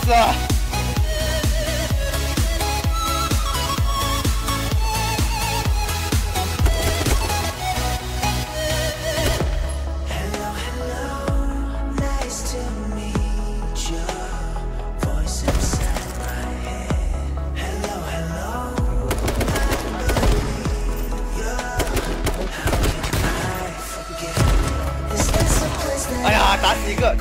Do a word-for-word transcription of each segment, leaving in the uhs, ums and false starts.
死了！哎呀，打死一个！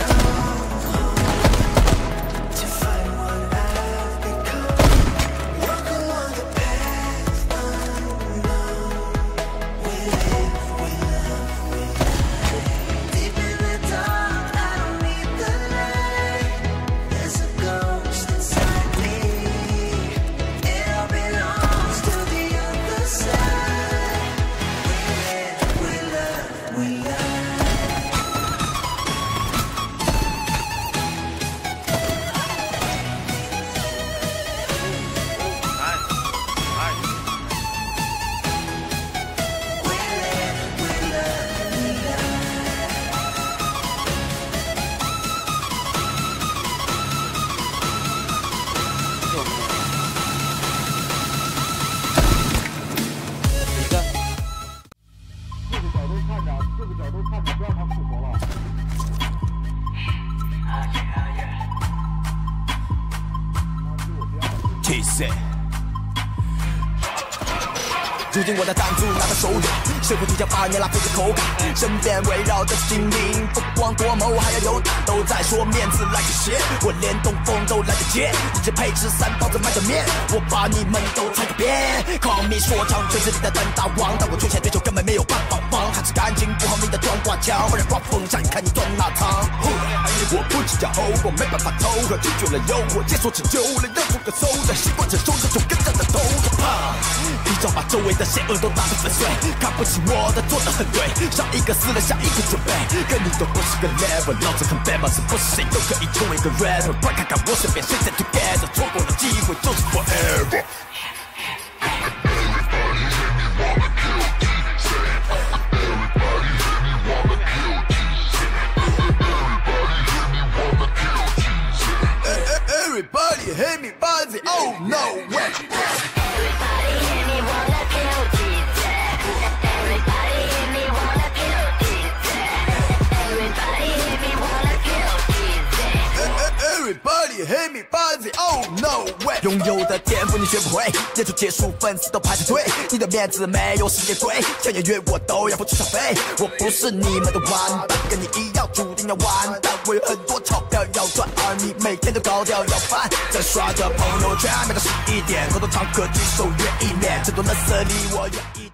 T C， 如今我的赞助拿在手里，生活就像八年拉菲的口感，身边围绕着精灵，不光多谋还要有胆，都在说面子来着些，我连东风都来得接，一直配置三包子卖的面，我把你们都踩个遍。Call me 说唱圈子里的单大王，但我出现对手根本没有办法防，还是赶紧补好你的装挂墙，不然刮风下你看你钻哪藏。我不只叫吼，我没办法凑合，拒绝了诱惑，接受成就了任务的收的，习惯承受这种跟着的头可怕。一招把周围的邪恶都打得粉碎，看不起我的做得很对，上一个死了下一个准备，跟你都不是个 level， 老子很 bad 嘛，是不是谁都可以成为个 rapper？ 快看看我身边谁在 together， 错过了机会就是 forever。Everybody hate me, body, oh no way. Everybody hate me, wanna kill T Z. Everybody hate me, wanna kill T Z. Everybody hate me, wanna kill T Z. Everybody hate me, body, oh no way. 拥有的天赋你学不会，演出结束粉丝都排着队，你的面子没有世界贵，想要约我都要付出小费。我不是你们的玩伴，跟你一样注定要完蛋。我有很多钞票要赚，而你每天都高调要翻，在刷着朋友圈，每到十一点，偷偷唱歌举手约一面，这多垃圾里我愿意。